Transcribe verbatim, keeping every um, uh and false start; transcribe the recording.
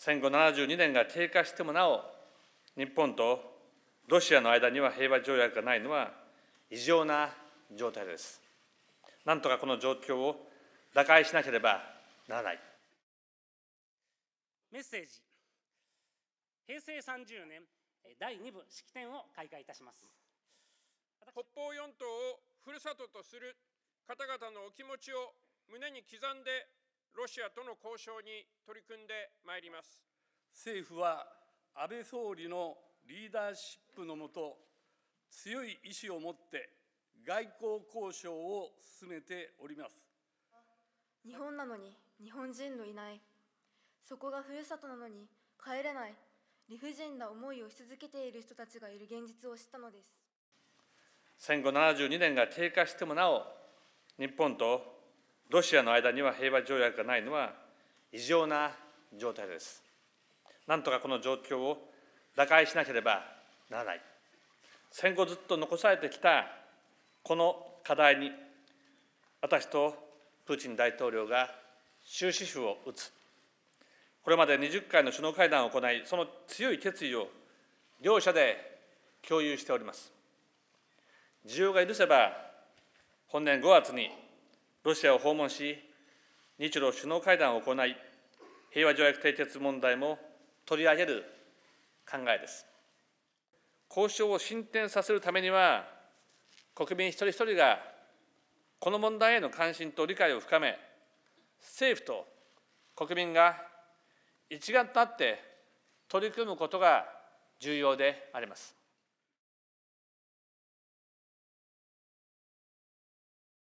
戦後ななじゅうにねんが経過してもなお、日本とロシアの間には平和条約がないのは異常な状態です。なんとかこの状況を打開しなければならない。 メッセージ。へいせいさんじゅうねんだいに部式典を開会いたします。 北方四島をふるさととする方々のお気持ちを胸に刻んで、ロシアとの交渉に取り組んでまいります。 政府は安倍総理のリーダーシップのもと、強い意志を持って外交交渉を進めております。 日本なのに日本人のいない、そこがふるさとなのに帰れない理不尽な思いをし続けている人たちがいる現実を知ったのです。 戦後ななじゅうにねんが経過してもなお、日本とロシアの間には平和条約がないのは異常な状態です。なんとかこの状況を打開しなければならない。戦後ずっと残されてきたこの課題に、私とプーチン大統領が終止符を打つ。これまでにじゅっかいの首脳会談を行い、その強い決意を両者で共有しております。需要が許せば、本年ごがつにロシアを訪問し、日露首脳会談を行い、平和条約締結問題も取り上げる考えです。交渉を進展させるためには、国民一人一人がこの問題への関心と理解を深め、政府と国民が一丸となって取り組むことが重要であります。